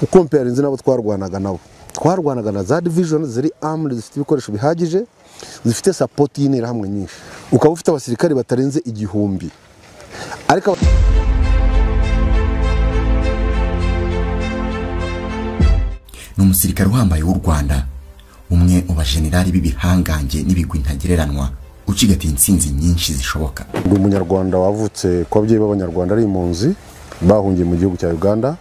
ukomparinze nabo twarwanaga na za division ziri armed zifite ibikoresho bihagije zifite support y'intera hamwe nyinshi ukaba ufite abasirikari batarenze 1000 ariko n'umusirikare wambaye w'u Rwanda umwe mu bajenerali b'ibihangange n'ibigwi ntagereranwa ucigatiye insinzi nyinshi zishoboka. Ndi umunyarwanda wavutse kwa ababyeyi b'abanyarwanda ari impunzi bahungiye mu gihugu cya Uganda.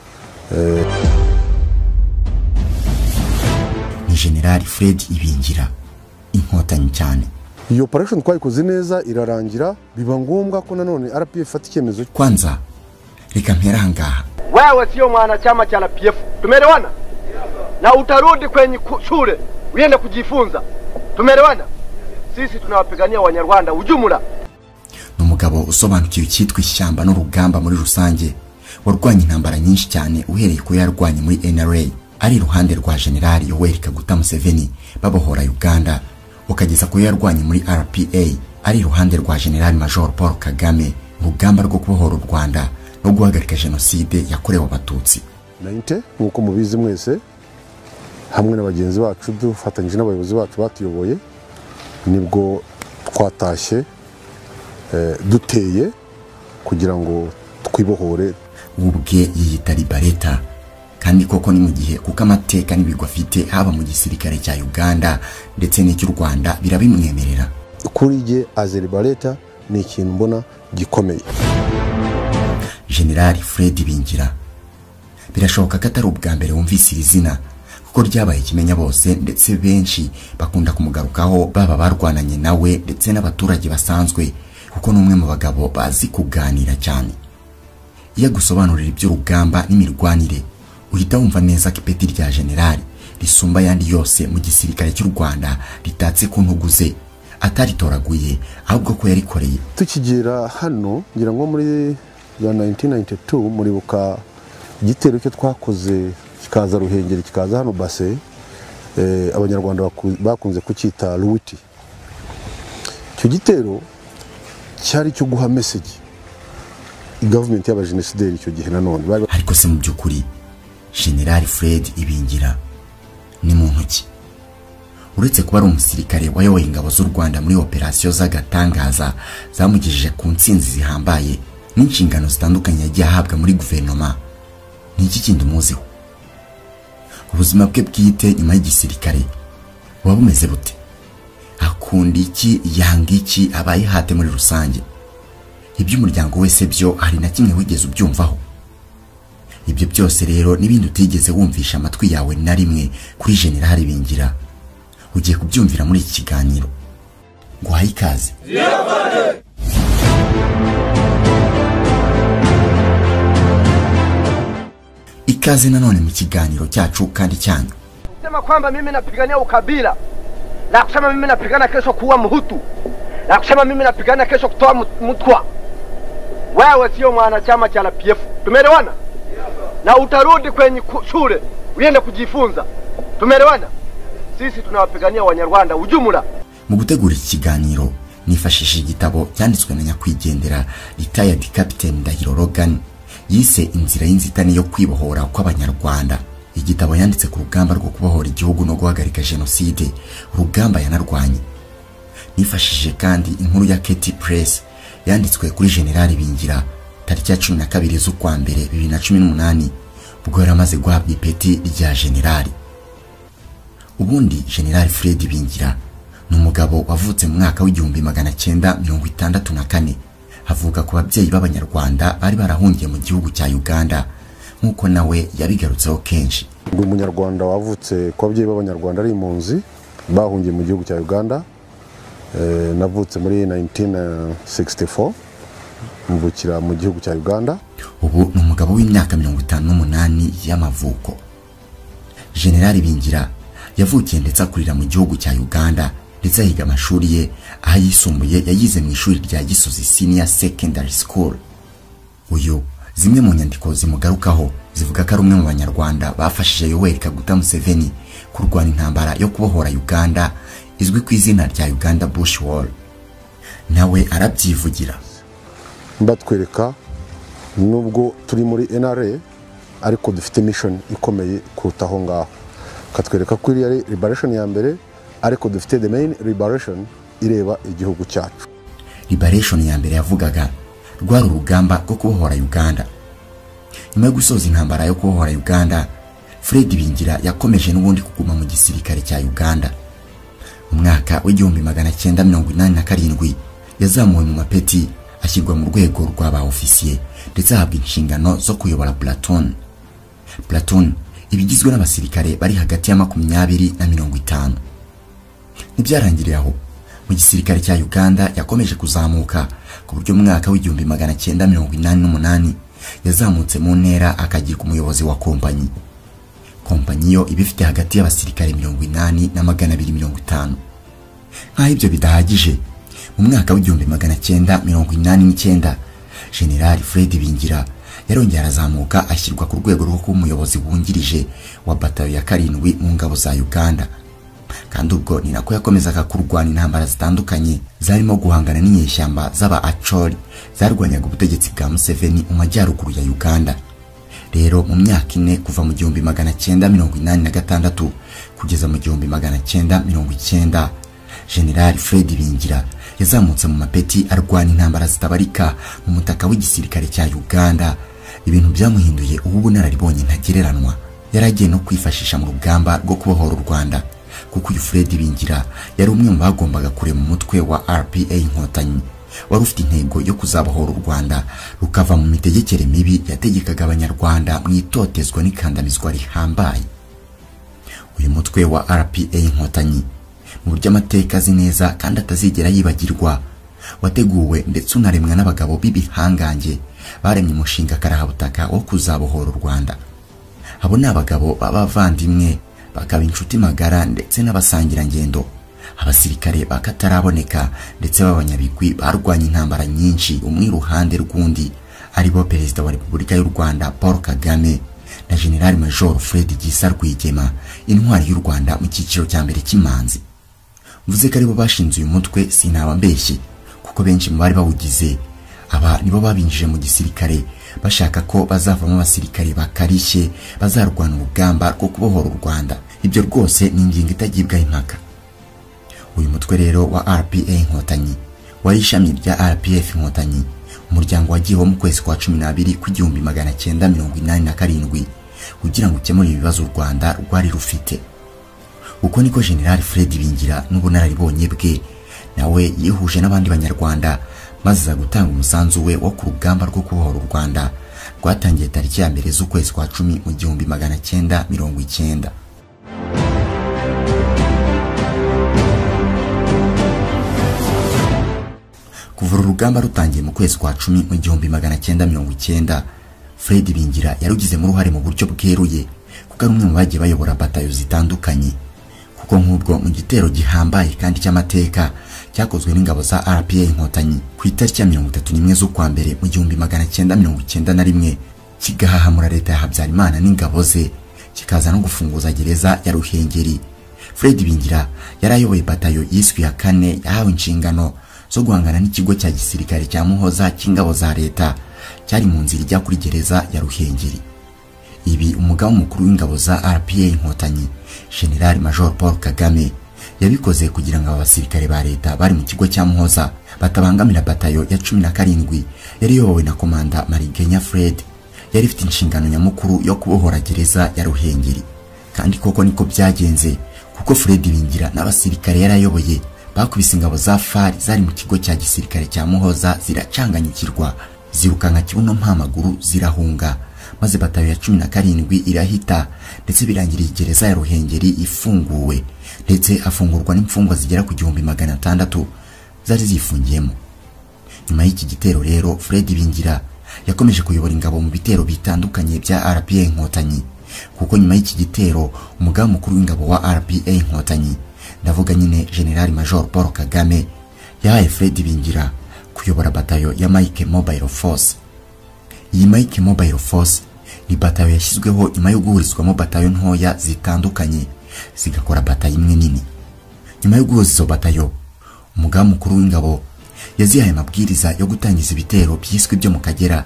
Ni General Fred Ibingira inkotanyi cyane. Iyo operation twayikoze neza irarangira biba ngombwa ko nanone RPF ifata icyemezo. Kwanza reka mpera hangaha. Wewe sio mwanachama cha RPF. Tumeelewana? Na utarudi kwenye shule uende kujifunza. Tumeelewana? Sisi tunawapigania Wanyarwanda ujumla. N'umugabo usobanukiwe cyitwa ishyamba n'urugamba muri rusange warwanye intambara nyinshi cyane uhereye ko yarwanye muri NRA ari ruhande rwa General Yoweri Kaguta Museveni babohora Uganda ukageza ko yarwanye muri RPA ari ruhande rwa General Major Paul Kagame rugamba rwo kubohora u Rwanda no guhagarika genocide yakorewe abatutsi. 90 nkuko mubizi mwese hamwe n'abagenzi bacu dufatanyije n'abayobozi bacu batuyoboye nibwo twatashye duteye kugira ngo twibohore. Ubwe yiyita Liberata kandi koko ni mu gihe kuko amateka n'ibigwa afite haba mu gisirikare cya Uganda ndetse n'icyo Rwanda birabimwemerera. Kuri je as Liberata ni ikintu mbona gikomeye. General Fred Ibingira birashoboka ko atari ubwa mbere wumvise izina kuko ryabaye kimenya bose ndetse benshi bakunda kumugarukaho baba barwananye nawe ndetse n'abaturage basanzwe kuko n'umwe mu bagabo bazi kuganira cyane. Iyo gusobanurira ibyo rugamba n'imirwanire uhita wumva neza ko ipeti rya generali risumba yandi yose mu gisirikare cy'u Rwanda ritatse ku ntuguze ataritoraguye ahubwo ko yarikoreye. Tukigera hano ngira ngo muri 1992 muri buka igitero cyo twakoze kikaza Ruhengeri kikaza hano base abanyarwanda bakunze kucyita Ruwiti. Cyo gitero cyari cyo guha message government y'abajenosideri icyo gihe nanone. Ariko se mu byukuri General Fred Ibingira ni muntu ki? Uretse kuba ari umusirikare wayoboye ingabo z'u Rwanda muri operation z'agatangaza zamugejeje ku ntsinzi zihambaye n'inshingano zitandukanye yagiye ahabwa muri guverinoma, ni iki kindi muziho? Ubuzima bwe bwite nyuma y'igisirikare waba bumeze bute? Akunda iki, yanga iki, abaye hate muri rusange? Iby'umuryango wese byo hari na kimwe wigeze ubyumvaho? Ibyo byose rero n'ibindi utigeze wumvisha amatwi yawe na rimwe kuri General Ibingira ugiye kubyumvira muri iki kiganiro. Guhaye ikaze. Ikaze nanone mu kiganiro cyacu kandi cyanyu. Sema kwamba mimi napigania ukabila. Na kusema mimi napigana kesho kuwa Mhutu. Na kusema mimi napigana kesho kutoa Mutwa. Wewe sio mwanachama cha RPF. Tumeelewana? Na utarudi kwenye shule uende kujifunza. Tumeelewana? Sisi tunawapigania Wanyarwanda ujumla. Mu gutegura iki kiganiro nifashishije igitabo cyanditswe na nyakwigendera retired Captain Ndahiro Logan yise inzira y'inzitane yo kwibohora kw'abanyarwanda. Igitabo yanditse ku rugamba rwo kubohora igihugu no guhagarika genocide urugamba yanarwanye. Nifashishije kandi inkuru ya Katy Press yanditswe kuri General Ibingira tariki ya 12 z'ukwa mbere 2018 ubwo yaramaze guhabwa ipeti rya generali. Ubundi General Fred Ibingira ni umugabo wavutse mu mwaka w'1964 havuga ku babyeyi b'abanyarwanda bari barahungiye mu gihugu cya Uganda nkuko nawe yabigarutseho kenshi. Ndi umunyarwanda wavutse kwa ababyeyi b'abanyarwanda ari impunzi bahungiye mu gihugu cya Uganda. Navutse muri 1964 mvukira mu gihugu cya Uganda. Ubu ni umugabo w'imyaka 58 y'amavuko. General Ibingira yavukiye ndetse akurira mu gihugu cya Uganda ndetse ahiga amashuri ye ayisumbuye yayize mu ishuri rya Gisozi Senior Secondary School. Uyu zimwe mu nyandiko zimugarukaho zivuga ko ari umwe mu banyarwanda bafashije Yoweri Kaguta Museveni kurwana intambara yo kubohora Uganda izwi ku izina rya Uganda Bush War. Nawe arabyivugira. Mbatwereka nubwo turi muri NRA ariko dufite mission ikomeye kurutaho ngaho, katwereka ko iri ari liberation ya mbere, ariko dufite the main liberation ireba igihugu cyacu. Liberation ya mbere yavugaga rwari urugamba rwo kubohora Uganda. Nyuma yo gusoza intambara yo kubohora Uganda, Fred Bingira yakomeje n'ubundi kuguma mu gisirikare cya Uganda. Mu mwaka w'1987 yazamuwe mu mapeti ashyirwa mu rwego rw'aba ofisiye ndetse ahabwa inshingano zo kuyobora platoon. Platoon ibigizwe n'abasirikare bari hagati ya 20 na 50. Nibyarangiriye aho mu gisirikare cya Uganda yakomeje kuzamuka ku buryo mu mwaka w'1988 yazamutse mu ntera akagirwa umuyobozi wa kompanyi. Kompanyi yo ibifite hagati y'abasirikare 80 na 250. Nkaho ibyo bidahagije, mu mwaka w'1989 General Fred Bingira yarongera arazamuka ashyirwa ku rwego rwo kuba umuyobozi wungirije wa batayo ya 7 mu ngabo za Uganda. Kandi ubwo ni nako yakomezaga kurwana intambara zitandukanye zarimo guhangana n'inyeshyamba z'aba Acholi zarwanyaga ubutegetsi bwa Museveni mu majyaruguru ya Uganda. Rero mu myaka ine kuva mu 1986 kugeza mu 1990 General Fred Bingira yazamutse mu mapeti arwana intambara zitabarika mu mutaka w'igisirikare cya Uganda. Ibintu byamuhinduye ubu nararibonye ntagereranwa. Yaragiye no kwifashisha mu rugamba rwo kubohora u Rwanda, kuko uyu Fred Bingira yari umwe mu bagombaga kurema umutwe wa RPA Inkotanyi wari ufite intego yo kuzabohora u Rwanda rukava mu mitegekere mibi yategekaga abanyarwanda mu itotezwa n'ikandamizwa rihambaye. Uyu mutwe wa RPA Inkotanyi mu buryo amateka azi neza kandi atazigera yibagirwa, wateguwe ndetse unaremwa n'abagabo b'ibihangange baremye umushinga karahabutaka wo kuzabohora u Rwanda. Abo ni abagabo b'abavandimwe, bakaba inshuti magara ndetse n'abasangirangendo, abasirikare bakataraboneka ndetse b'abanyabigwi barwanya intambara nyinshi umwe iruhande rw'undi, aribo Perezida wa Repubulika y'u Rwanda Paul Kagame na General Major Fred Gisa Rwigema, intwari y'u Rwanda mu cyiciro cya mbere cy'imanzi. Mvuze ko aribo bashinze uyu mutwe sinabambeshye, kuko benshi mu bari bawugize aba nibo babinjije mu gisirikare bashaka ko bazavamo abasirikare bakarishye bazarwana urugamba rwo kubohora u Rwanda. Ibyo rwose ni ingingo itagibwaho impaka. Uyu mutwe rero wa RPA Inkotanyi wari ishami rya RPF Inkotanyi, umuryango wagiyeho mu kwezi kwa 12 ku 1987 kugira ngo ukemure ibibazo u Rwanda rwari rufite. Uko niko General Fred Bingira n'ubunararibonye bwe nawe yihuje n'abandi banyarwanda maze gutanga umusanzu we wo ku rugamba rwo kubohora u Rwanda rwatangiye tariki ya 1 z'ukwezi kwa 10 mu 1990. Kuva urugamba rutangiye mu kwezi kwa 10 mu 1990, Fred Bingira yarugize mu ruhare mu buryo bweruye kuko ari umwe mu bagiye bayobora batayo zitandukanye. Kuko nk'ubwo mu gitero gihambaye kandi cy'amateka cyakozwe n'ingabo za RPA Inkotanyi ku itariki ya 31 z'ukwa mbere mu 1991 kigahahamura leta ya Habyarimana n'ingabo ze, kikaza no gufunguza gereza ya Ruhengeri. Fred Bingira yarayoboye batayo yiswe ya 4 yahawe inshingano zo guhangana n'ikigo cya gisirikare cya Muhoza cy'ingabo za leta cyari mu nzira ijya kuri gereza ya Ruhengeri. Ibi umugaba mukuru w'ingabo za RPA Inkotanyi General Major Paul Kagame yabikoze kugira ngo abasirikare ba leta bari mu kigo cya Muhoza batabangamira batayo ya 17 yari yobowe na komanda Marigenya Fred, yari ifite inshingano nyamukuru yo kubohora gereza ya Ruhengeri. Kandi koko niko byagenze, kuko Fred Bingira n'abasirikare yarayoboye bakubise ingabo za FAR zari mu kigo cya gisirikare cya Muhoza ziracanganyukirwa, zirukanka kibuno mpamaguru zirahunga, maze batayo ya 17 irahita ndetse birangiriye gereza ya Ruhengeri ifunguwe, ndetse afungurwa n'imfungwa zigera ku 1600 zari zifungiyemo. Nyuma y'iki gitero rero Fred Bingira yakomeje kuyobora ingabo mu bitero bitandukanye bya RPA Inkotanyi, kuko nyuma y'iki gitero umugaba mukuru w'ingabo wa RPA Inkotanyi, ndavuga nyine General Major Paul Kagame, yahaye Fred Bingira kuyobora batayo ya Mike Mobile Force. Iyi Mike Mobile Force ni batayo yashyizweho nyuma yo guhurizwamo batayo ntoya zitandukanye zigakora batayo imwe nini. Nyuma yo guhuza izo batayo, umugaba mukuru w'ingabo yazihaye amabwiriza yo gutangiza ibitero byiswe byo mu Kagera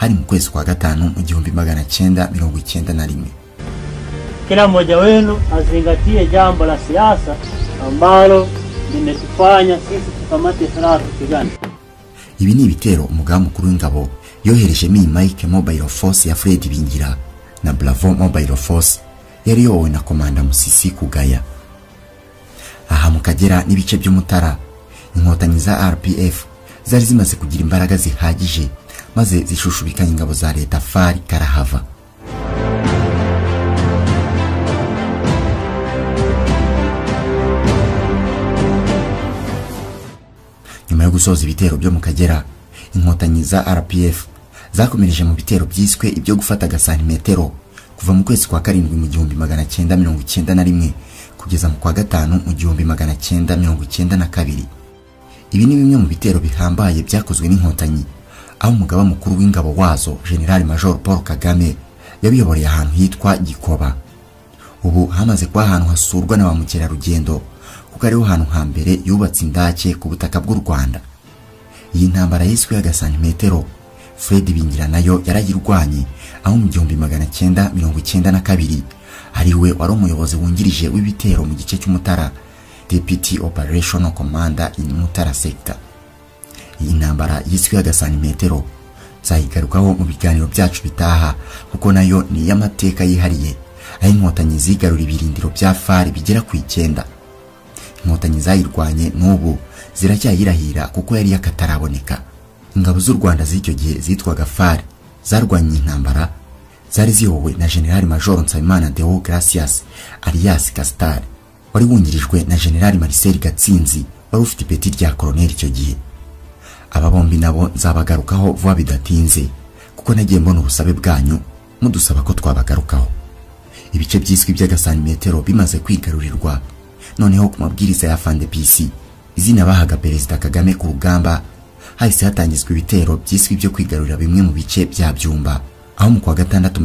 hari mu kwezi kwa gatanu mu 1991. Kila mmoja wenu azingatie jambo la siasa ambalo limetufanya sisi tukamate silaha tupigane. Ibi ni ibitero umugaba mukuru w'ingabo yohereje Mike Mobile Force ya Fred Bingira na Bravo Mobile Force yari yowe na komanda Musisi Kugaya. Aha mu Kagera n'ibice by'Umutara, inkotanyi za RPF zari zimaze kugira imbaraga zihagije maze zishushubikanya ingabo za leta FARI karahava. Nyuma yo gusoza ibitero byo mu Kagera, inkotanyi za RPF zakomereje mu bitero byiswe ibyo gufata gasantimetero kuva mu kwezi kwa karindwi mu 1991 kugeza mu kwa gatanu mu 1992. Ibi ni bimwe mu bitero bihambaye byakozwe n'inkotanyi, aho umugaba mukuru w'ingabo wazo General Major Paul Kagame yabiyoboreye ahantu hitwa Gikoba. Ubu hamaze kwa ahantu hasurwa na bamukerarugendo kuko ariho hantu hambere yubatse indake ku butaka bw'u Rwanda. Iyi ntambara yiswe ya gasantimetero Fred Bingira nayo yarayirwanye, aho mu 1992 ariwe wari umuyobozi wungirije w'ibitero mu gice cy'Umutara, Deputy Operational Commander in Mutara Sector. Iyi ntambara yiswe ya gasantimetero zayigarukaho mu biganiro byacu bitaha kuko nayo ni y'amateka yihariye, aho inkotanyi zigarura ibirindiro bya FARI bigera ku 9. Inkotanyi zayirwanye n'ubu ziracyayirahira kuko yari yakataraboneka. Ingabo z'u Rwanda z'icyo gihe zitwaga FARI zarwanye intambara, zari ziyobowe na General Major Nsabimana Deo Gracias alias Castar, wari wungirijwe na General Marcel Gatsinzi wari ufite ipeti rya colonel icyo gihe. Aba bombi nabo nzabagarukaho vuba bidatinze kuko nagiye mbona ubusabe bwanyu mudusaba ko twabagarukaho. Ibice byiswe by'agasantimetero bimaze kwigarurirwa, noneho ku mabwiriza ya Fande PC izina bahaga Perezida Kagame ku rugamba, hahise hatangizwa ibitero byiswe byo kwigarurira bimwe mu bice bya Byumba, aho mu kwa gatandatu mu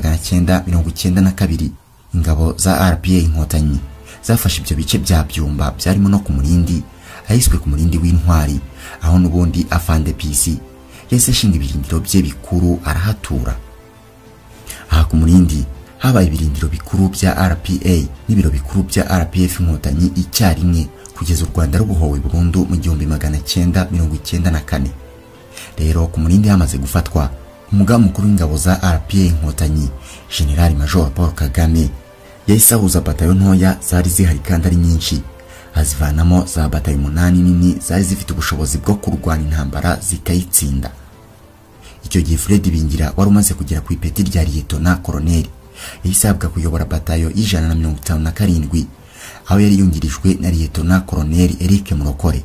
1992 ingabo za RPA inkotanyi zafashe ibyo bice bya Byumba byarimo no ku Murindi, ahiswe ku Murindi w'Intwari, aho nubundi Afande PC yese shinga ibirindiro bye bikuru arahatura. Aha ku Murindi habaye ibirindiro bikuru bya RPA n'ibiro bikuru bya RPF inkotanyi icyarimwe kugeza u Rwanda rubohowe burundu mu 1994. Rero ku Murindi hamaze gufatwa, umugaba mukuru w'ingabo za RPA inkotanyi General Major Paul Kagame yahise ahuza batayo ntoya zari zihari kandi ari nyinshi, azivanamo za batayo 8 nini zari zifite ubushobozi bwo kurwana intambara zikayitsinda. Icyo gihe Fred Bingira wari umaze kugera ku ipeti rya Lieutenant Colonel yahise ahabwa kuyobora batayo y'157, aho yari yungirijwe na Lieutenant Colonel Eric Murokore.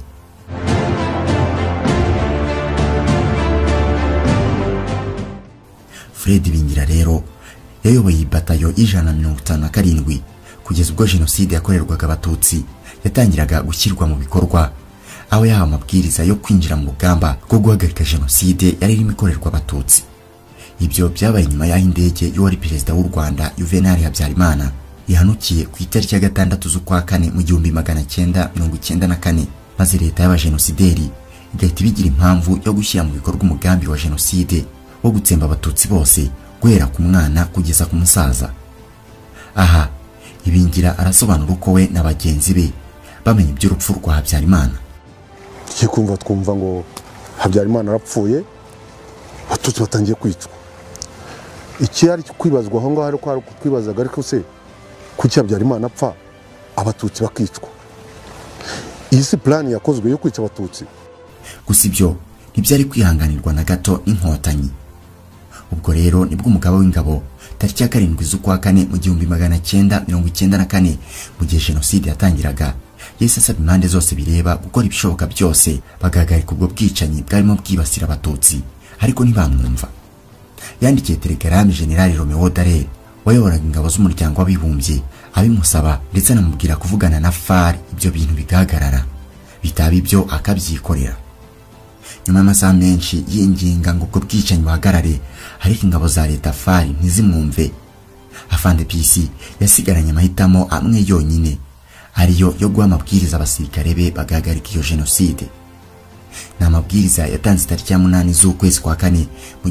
Fred Bingira rero yayoboye batayo y'157 kugeza ubwo jenoside yakorerwaga abatutsi yatangiraga gushyirwa mu bikorwa, aho yahawe amabwiriza yo kwinjira mu rugamba rwo guhagarika jenoside yari irimo ikorerwa abatutsi. Ibyo byabaye nyuma y'aho indege y'uwari perezida w'u Rwanda Juvenal Habyarimana yahanukiye ku itariki ya 6 z'ukwa kane mu 1994, maze leta y'abajenosideri igahita ibigira impamvu yo gushyira mu bikorwa umugambi wa jenoside wo gutsemba abatutsi bose guhera ku mwana kugeza ku musaza. Aha Ibingira arasobanura uko we na bagenzi be bamenye iby'urupfu rwa Habyarimana. Kikumva twumva ngo Habyarimana arapfuye, abatutsi batangiye kwicwa. Iki ari kwibazwa aho ngaho ari kwibazaga, ariko se kuki Habyarimana apfa abatutsi bakicwa? Iyi si plan yakozwe yo kwica abatutsi. Gusa ibyo ntibyari kwihanganirwa na gato n'inkotanyi. Ubwo rero nibwo umugaba w'ingabo tariki ya 7 z'ukwa kane mu 1994 mu gihe jenoside yatangiraga yese asaba impande zose bireba gukora ibishoboka byose bagahagarika ubwo bwicanyi bwarimo bwibasira abatutsi, ariko ntibamwumva. Yandikiye telegram General Romeo Dallaire wayoboraga ingabo z'umuryango w'abibumbye abimusaba ndetse anamubwira kuvugana na FARI ibyo bintu bigahagarara, bitaba ibyo akabyikorera. Nyuma y'amasaha menshi yinginga ngo ubwo bwicanyi buhagarare, ariko ingabo za leta FARI ntizimwumve. Afande PC yasigaranye amahitamo amwe yonyine, ariyo yo guha amabwiriza abasirikare be bagahagarika iyo jenoside. ni amabwiriza yatanze tariki ya 8 z'ukwezi kwa kane mu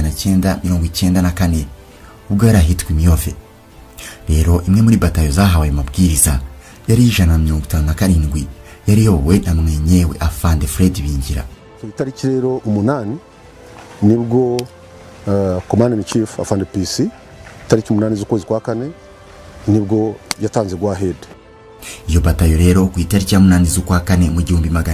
1994 ubwo yari ahitwa Imiyove. Rero imwe muri batayo zahawe amabwiriza yari 157 yari yobowe na mwenyewe Afande Fred Bingira. Itariki rero 8 nibwo Commander in Chief Afande PC tariki 8 z'ukwezi kwa kane nibwo yatanze go ahead. Iyo batayo rero ku itariki ya 8 z'ukwa kane mu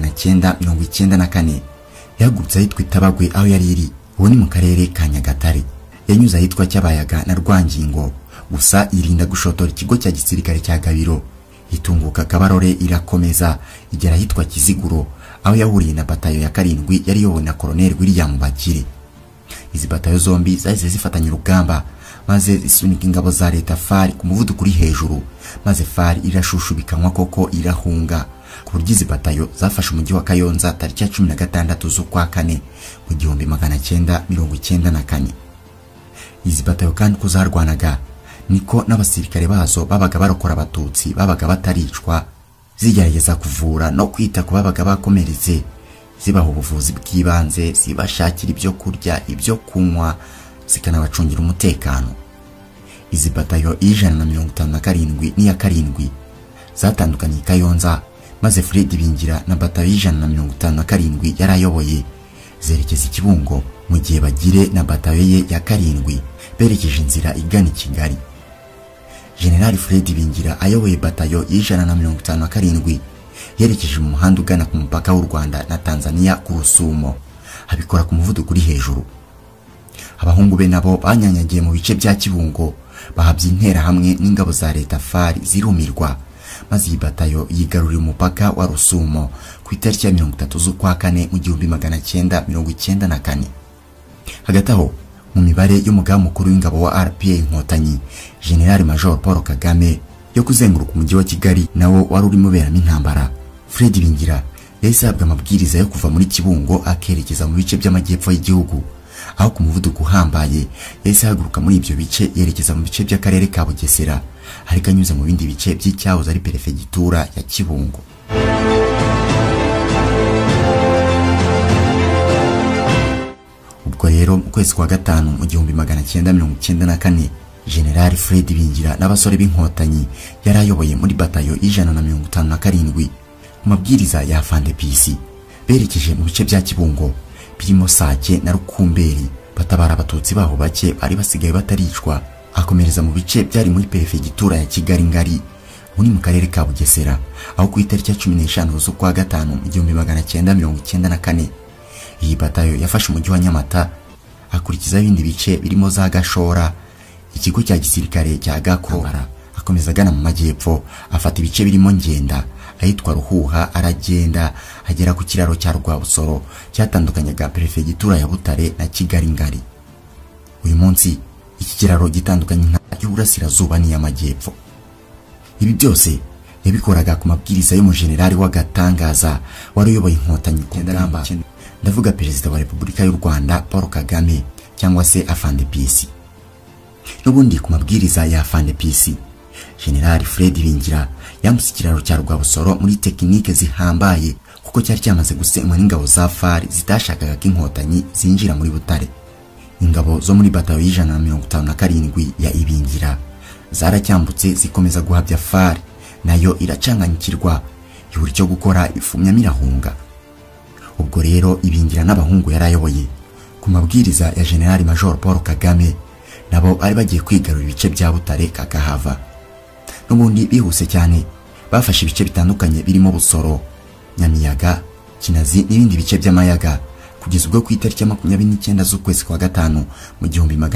1994 yagutse ahitwa Itabagwe aho yari iri, uwo ni mu karere ka Nyagatare. Yanyuze ahitwa Cyabayaga na Rwangingo, gusa irinda gushotora ikigo cya gisirikare cya Gabiro. Itunguka Kabarore irakomeza igera ahitwa Kiziguro aho yahuriye na batayo ya 7 yari yobowe na Colonel William Bakire. Izi batayo zombi zahise zifatanya urugamba maze zisunika ingabo za leta FAR ku muvuduko uri hejuru, maze FAR irashushubikanwa koko irahunga. Ku buryo izi batayo zafashe umujyi wa Kayonza tariki ya 16 z'ukwa kane mu 1994. Izi batayo kandi kuzarwanaga niko n'abasirikare bazo babaga barokora abatutsi babaga bataricwa, zigerageza kuvura no kwita ku babaga bakomeretse, zibaho ubuvuzi bw'ibanze, zibashakira ibyo kurya, ibyo kunywa, zikanabacungira umutekano. Izi batayo 157 n'iya 7 zatandukanye Kayonza, maze Fred Bingira na batayo 157 yarayoboye zerekeza Kibungo, mu gihe Bagire na batayo ye ya 7 berekeje inzira igana Kigali. General Fred Bingira ayoboye batayo 157 yerekeje mu muhanda ugana ku mupaka w'u Rwanda na Tanzania ku Rusumo, abikora ku muvuduko uri hejuru. Abahungu be nabo banyanyagiye mu bice bya Kibungo, bahabye intera hamwe n'ingabo za leta FAR zirumirwa, maze iyi batayo yigarurira umupaka wa Rusumo ku itariki ya 30 z'ukwa kane mu 1994. Hagati aho mu mibare y'umugaba mukuru w'ingabo wa RPA Inkotanyi General Major Paul Kagame yo kuzenguruka umujyi wa Kigali nawo wari urimo beramo intambara, Fred Bingira yahise ahabwa amabwiriza yo kuva muri Kibungo akerekeza mu bice by'amajyepfo y'igihugu, aho ku muvuduko uhambaye yahise ahaguruka muri ibyo bice yerekeza mu bice by'akarere ka Bugesera, ariko anyuze mu bindi bice by'icyahoze ari perefegitura ya Kibungo. Ubwo rero mu kwezi kwa gatanu mu 1994 General Fred Bingira n'abasore b'inkotanyi yarayoboye muri batayo 157 mu mabwiriza ya Afande PC berekeje mu bice bya Kibungo birimo Sake na Rukumberi, batabara abatutsi baho bake bari basigaye bataricwa, akomereza mu bice byari muri perefegitura ya Kigali ngari muri mu karere ka Bugesera, aho ku itariki ya 15 z'ukwa gatanu mu 1994 iyi batayo yafashe umujyi wa Nyamata, akurikiza ibindi bice birimo za Gashora, ikigo cya gisirikare cya Gakobara, akomeza agana mu majyepfo afata ibice birimo Ngenda ahitwa Ruhuha, aragenda agera ku kiraro cya Rwabusoro cyatandukanyaga perefegitura ya Butare na Kigali ngari. Uyu munsi iki kiraro gitandukanye y'Uburasirazuba n'iy'Amajyepfo. Ibi byose yabikoraga ku mabwiriza y'umujenerali w'agatangaza wari uyoboye Inkotanyi ku ngamba, ndavuga Perezida wa Repubulika y'u Rwanda Paul Kagame cyangwa se Afande PC. N'ubundi ku mabwiriza ya Afande PC, General Fred Bingira yambutse ikiraro cya Rwabusoro muri tekinike zihambaye, kuko cyari cyamaze gusenywa n'ingabo za FAR zitashakaga ko Inkotanyi zinjira muri Butare. Ingabo zo muri batayo 157 ya Ibingira zaracyambutse zikomeza guhabya FAR, nayo iracanganyikirwa yuri cyo gukora ifumya mirahunga. Ubwo rero Ibingira n'abahungu yarayoboye ku mabwiriza ya General Major Paul Kagame nabo ari bagiye kwigarura ibice bya Butare kakahava. N'ubundi bihuse cyane bafashe ibice bitandukanye birimo Busoro, Nyamiyaga, Kinazi n'ibindi bice by'amayaga, kugeza ubwo ku itariki ya 29 z'ukwezi kwa gatanu mu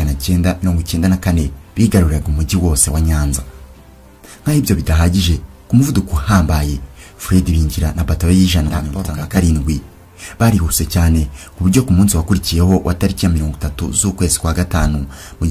1994 bigaruriraga umujyi wose wa Nyanza. Nkaho ibyo bidahagije, ku muvuduko uhambaye Fred Bingira na batayo y'157 barihuse cyane ku buryo ku munsi wakurikiyeho wa tariki ya 30 z'ukwezi kwa gatanu mu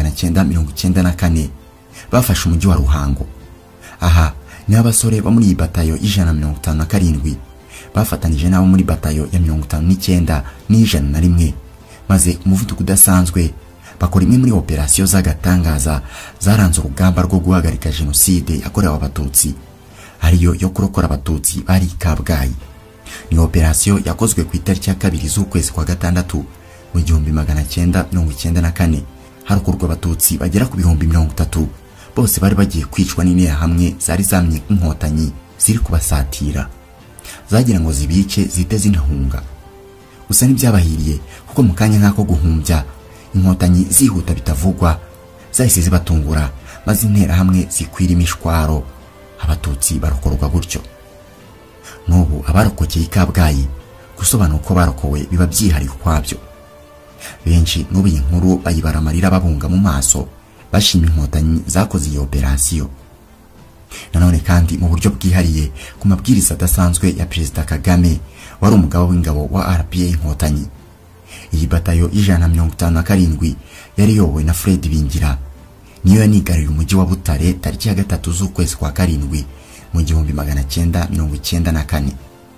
1994 bafashe umujyi wa Ruhango. Aha ni abasore bo muri batayo 157 bafatanije nabo muri batayo ya 59 n'101, maze umuvuduko udasanzwe bakora imwe muri operasiyo z'agatangaza zaranze urugamba rwo guhagarika jenoside yakorewe abatutsi, ariyo yo kurokora abatutsi bari Kabgayi. ni operasiyo yakozwe ku itariki ya 2 z'ukwezi kwa gatandatu mu 1994. Harokorwa abatutsi bagera ku 30,000 bose bari bagiye kwicwa n'intera hamwe zari zamye inkotanyi ziri kubasatira, zagira ngo zibice zite zinahunga. Gusa n'ibyabahiriye kuko mu kanya nk'ako guhumbya inkotanyi zihuta bitavugwa zahise zibatungura, maze intera hamwe zikwira imishwaro, abatutsi barokorwa gutyo. N'ubu abarokokeye Kabgayi gusobanura uko barokowe biba byihariye kwabyo. Benshi n'ubu iyi nkuru bayibara amarira babunga mu maso bashima inkotanyi zakoze iyi operasiyo. Nanone kandi mu buryo bwihariye ku mabwiriza adasanzwe ya Perezida Kagame wari umugabo w'ingabo wa RPA inkotanyi. Iyi batayo y'157 yari yobowe na Fred Bingira, niyo yanigaruriye umujyi wa Butare tariki ya 3 z'ukwezi kwa 7 mu 1994.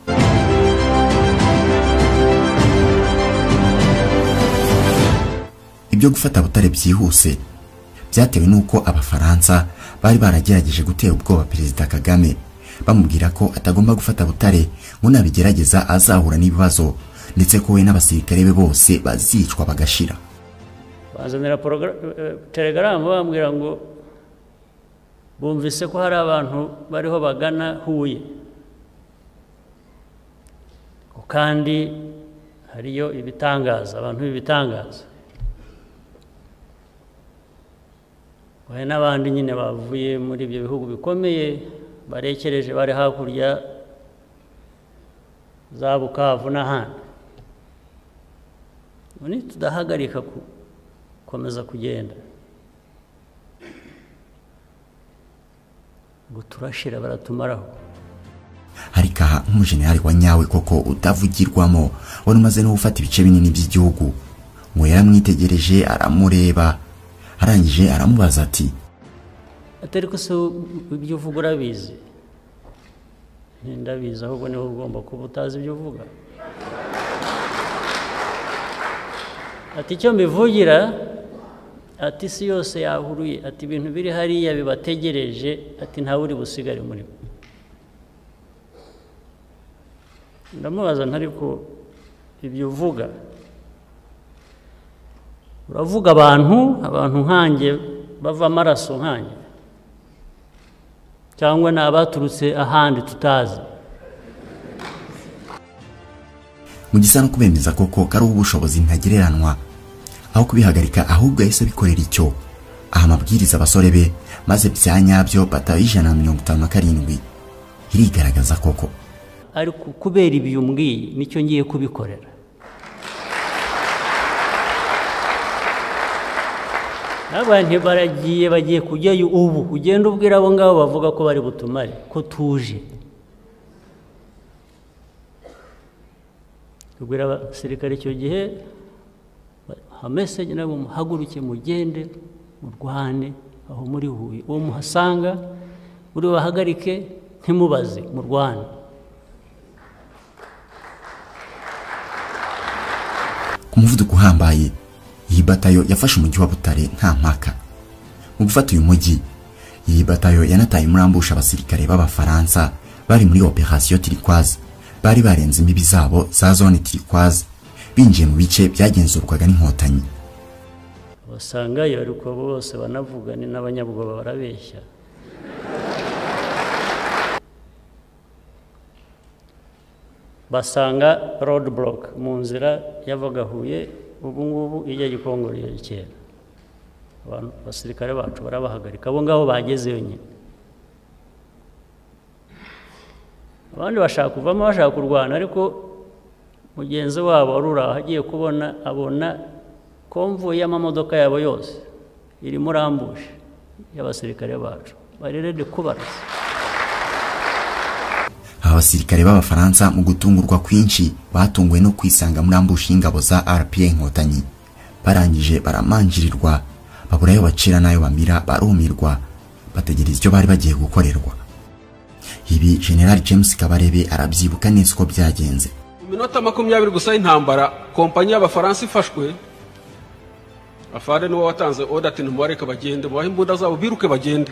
Ibyo gufata Butare byihuse byatewe nuko abafaransa bari baragerageje gutera ubwoba Perezida Kagame, bamubwira ko atagomba gufata Butare ngo nabigerageza azahura n'ibibazo, ndetse ko we n'abasirikare be bose bazicwa bagashira. Bazanira telegram bambwira ngo bumvise ko hari abantu bariho bagana Huye, kandi hariyo ibitangaza, abantu b'ibitangaza. Wahe n'abandi nyine bavuye muri ibyo bihugu bikomeye barekereje bari hakurya za Bukavu n'ahandi. None tudahagarika komeza kugenda ngo turashira baratumaraho. Ariko aha nk'umujenerali wa nyawe koko utavugirwamo wari umaze no gufata ibice binini by'igihugu, ngo yaramwitegereje aramureba, arangije aramubaza ati, atari ko se ibyo uvuga urabizi? Ndabizi, ahubwo niho ugomba kuba utazi ibyo uvuga. Ati icyo mbivugira, ati si yose yahuruye, ati ibintu biri hariya bibategereje, ati ntawe uri busigare muri bo. Ndamubaza ntari ko ibyo uvuga uravuga abantu nkanjye bava amaraso nkanjye, cyangwa n'abaturutse ahandi tutazi? Mu gisa no kubemeza koko kari ubushobozi ntagereranwa, aho kubihagarika ahubwo yahise bikorera icyo aha mabwiriza abasore be, maze byanyabyo batayo 157 irigaragaza koko. Ariko kubera ibyo umbwiye nicyo ngiye kubikorera. Abantu bagiye kujyayo ubu, ugenda ubwira abo ngabo bavuga ko bari butumare ko tuje. Ubwira abasirikare icyo gihe message nabo muhaguruke mugende murwane aho muri Huye, uwo muhasanga uri bahagarike ntimubaze murwane. Ku muvuduko uhambaye iyi batayo yafashe umujyi wa Butare nta mpaka. Mu gufata uyu mujyi, iyi batayo yanataye murambusha abasirikare b'abafaransa bari muri operation Turquoise, bari barenze imbibi zabo za zone Turquoise, binjiye mu bice byagenzurwaga n'inkotanyi. Basangayo ariko bose banavuga ni n'abanyabwoba barabeshya. Basanga roadblock mu nzira yavaga Huye, ubu ngubu ijya Gikongoro kera. Abantu basirikare bacu barabahagarika, abo ngabo bagezeyo nyine. Abandi bashaka kuvamo bashaka kurwana, ariko mugenzi wabo arura hagiye kubona abona konvoyi y'amamodoka yabo yose iri muri ambush y'abasirikare bacu bari ready kubarasa. Abasirikare b'abafaransa mu gutungurwa kwinshi batunguwe no kwisanga muri ambush y'ingabo za RPA inkotanyi. Barangije baramanjirirwa, baburayo bacira nayo bamira, barumirwa, bategereza icyo bari bagiye gukorerwa. Ibi General James Kabarebe arabyibuka neza uko byagenze. Mu minota 20 gusa intambara, kompanyi y'abafaransa ifashwe, afare niwe watanze order ati ntimubareke bagende, mubahe imbunda zabo biruke bagende.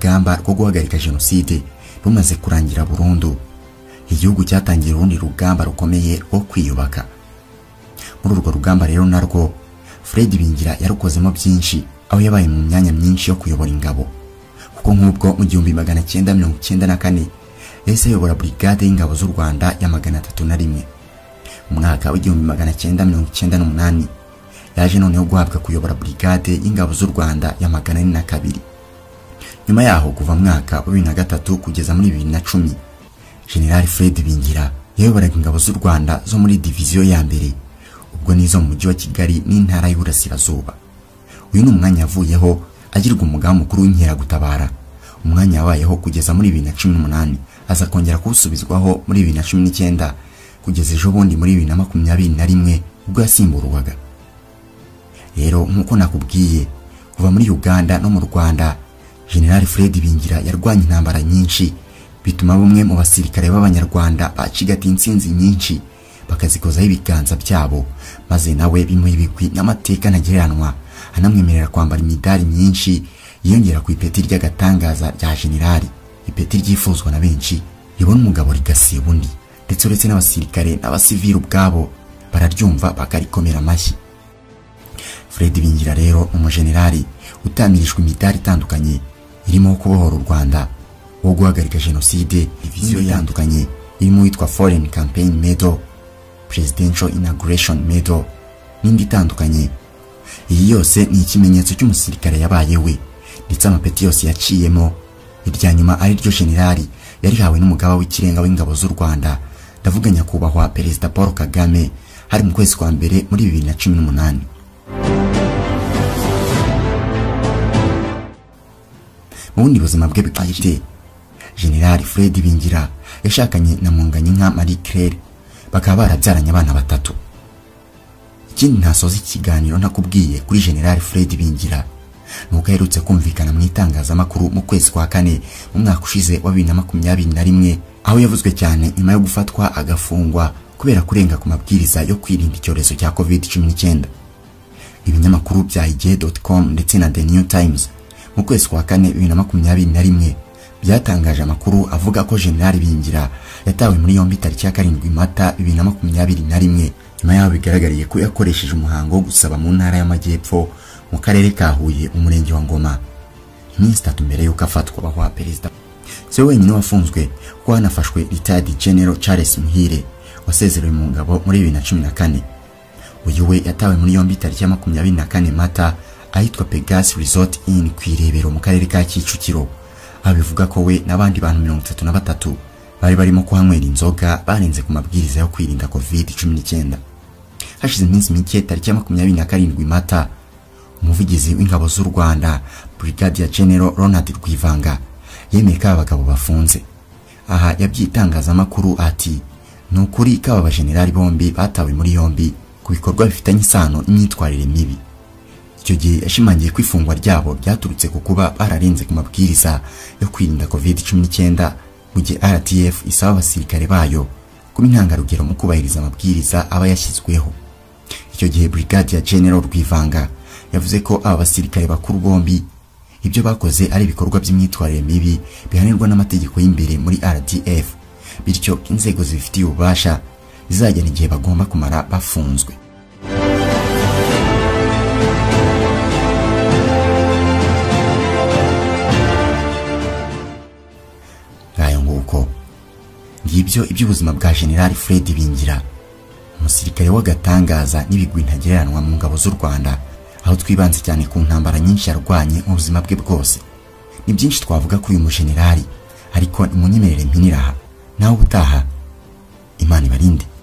urugamba rwo guhagarika jenoside rumaze kurangira burundu, igihugu cyatangiye urundi rugamba rukomeye rwo kwiyubaka. Muri urwo rugamba rero narwo Fred Bingira yarukozemo byinshi, aho yabaye mu myanya myinshi yo kuyobora ingabo, kuko nk'ubwo mu 1994 yahise ayobora brigade y'ingabo z'u Rwanda ya 301. Mu mwaka wa 1998 yaje noneho guhabwa kuyobora brigade y'ingabo z'u Rwanda ya 402. Nyuma yaho kuva mwaka wa 2003 kugeza muri 2010, General Fred Bingira yayoboraga ingabo z'u Rwanda zo muri division ya mbere, ubwo nizo mu mujyi wa Kigali n'intara y'Uburasirazuba. Uyu ni umwanya yavuyeho agirwa umugaba mukuru w'inkeragutabara, umwanya wabayeho kugeza muri 2018, aza kongera kuwusubizwaho muri 2019 kugeza ejo bundi muri 2021 ubwo yasimburwaga. Rero nkuko nakubwiye, kuva muri Uganda no mu Rwanda, General Fred Bingira yarwanye intambara nyinshi, bituma bumwe mu basirikare b'Abanyarwanda bacigata intsinzi nyinshi bakazikozaho ibiganza byabo, maze nawe bimuha ibigwi n'amateka ntagereranwa, anamwemerera kwambara imidari myinshi yiyongera ku ipeti ry'agatangaza rya General, ipeti ryifuzwa na benshi, ribona umugabo rigasiba undi, ndetse uretse n'abasirikare n'abasivili ubwabo bararyumva bakarikomera amashyi. Fred Bingira rero umujenerali utamirijwe imidari itandukanye, irimo kubohora u Rwanda, wo guhagarika jenoside, division itandukanye irimo witwa Foreign Campaign Medal, Presidential Inauguration Medal n'indi itandukanye. Iyi yose ni ikimenyetso cy'umusirikare yabaye we, ndetse amapeti yose yaciyemo, irya nyuma ari ryo generali yarihawe n'umugaba w'ikirenga w'ingabo z'u Rwanda, ndavuga nyakubahwa Perezida Paul Kagame, hari mu kwezi kwa mbere muri 2018. Mu bundi buzima bwe bwite, General Fred Bingira yashakanye na Munganyinka Marie Claire, bakaba barabyaranye abana 3. Ikindi ntasoza ikiganiro ntakubwiye kuri General Fred Bingira, nuko aherutse kumvikana mu itangazamakuru mu kwezi kwa kane mu mwaka ushize wa 2021, aho yavuzwe cyane nyuma yo gufatwa agafungwa kubera kurenga ku mabwiriza yo kwirinda icyorezo cya COVID-19. Ibinyamakuru bya igihe.com ndetse na The New Times mu kwezi kwa kane 2021 byatangaje amakuru avuga ko General Bingira yatawe muri yombi tariki ya 7 Mata 2021, nyuma yaho bigaragariye ko yakoresheje umuhango wo gusaba mu ntara y'Amajyepfo mu karere ka Huye mu murenge wa Ngoma, iminsi 3 mbere y'uko afatwa bahwa perezida. Se wenyine wafunzwe ko hanafashwe Retired General Charles Muhire wasezerewe mu ngabo muri 2014. Uyu we yatawe muri yombi tariki ya 24 Mata ahitwa Pegasus Resort Inn kwirebero mu karere ka Kicukiro, abivuga ko we n'abandi bantu 33 bari barimo kuhanywera inzoga barenze ku mabwiriza yo kwirinda COVID-19. Hashize iminsi mike tariki ya 27 Mata, umuvugizi w'ingabo z'u Rwanda Brigadier General Ronald Rwivanga yemeye ko abagabo bafunze. Aha yabyitangazamakuru ati, nukuri ko aba generali bombi batawe muri yombi ku bikorwa bifitanye isano n'imyitwarire mibi. Icyo gihe yashimangiye ko ifungwa ryabo ryaturutse ku kuba bararenze ku mabwiriza yo kwirinda COVID-19, mu gihe RTF isaba abasirikare bayo kuba intangarugero mu kubahiriza amabwiriza aba yashyizweho. Icyo gihe Brigadier General Rwivanga yavuze ko aba basirikare bakuru bombi ibyo bakoze ari ibikorwa by'imyitwarire mibi bihanirwa n'amategeko y'imbere muri RDF, bityo inzego zifitiye ububasha zizagena igihe bagomba kumara bafunzwe. Ngayo nguko ngibyo iby'ubuzima bwa General Fred Bingira, umusirikare w'agatangaza n'ibigwi ntagereranwa mu ngabo z'u Rwanda, aho twibanze cyane ku ntambara nyinshi yarwanye mu buzima bwe bwose. Ni byinshi twavuga kuri uyu mujenerali, ariko nimunyemerere mpiniraha naho ubutaha. Imana ibarinde.